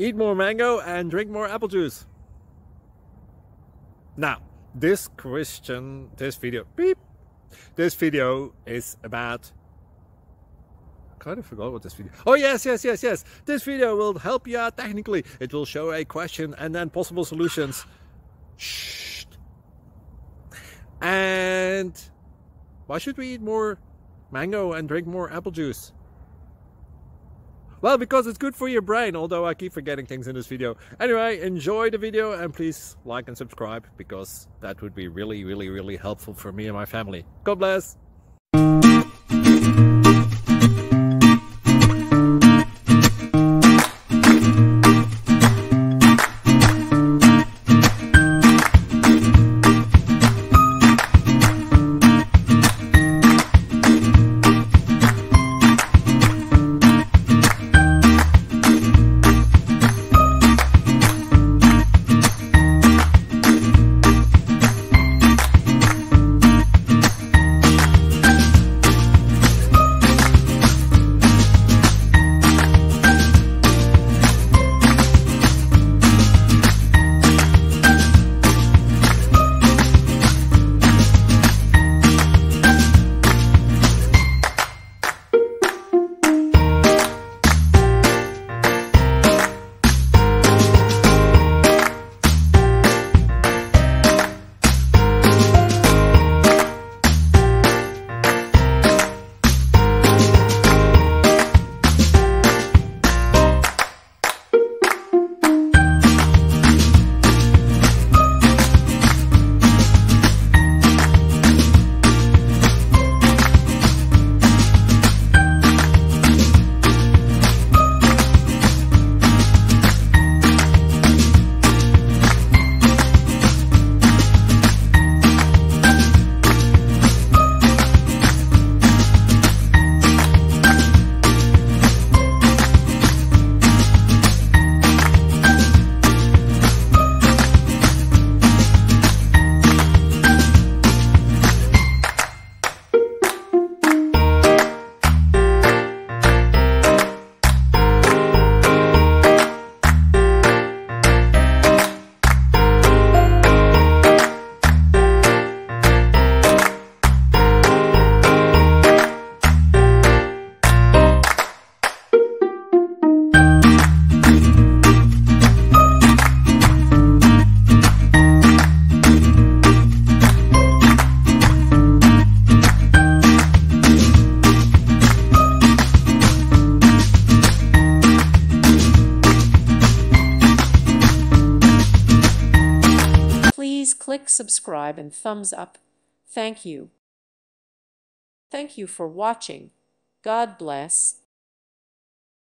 eat more mango and drink more apple juice. Now, this video is about... I kind of forgot what this video... Oh, yes. This video will help you out technically. It will show a question and then possible solutions. Shh. And why should we eat more mango and drink more apple juice? Well, because it's good for your brain, although I keep forgetting things in this video. Anyway, enjoy the video and please like and subscribe, because that would be really helpful for me and my family. God bless! Please click subscribe and thumbs up. Thank you. Thank you for watching. God bless.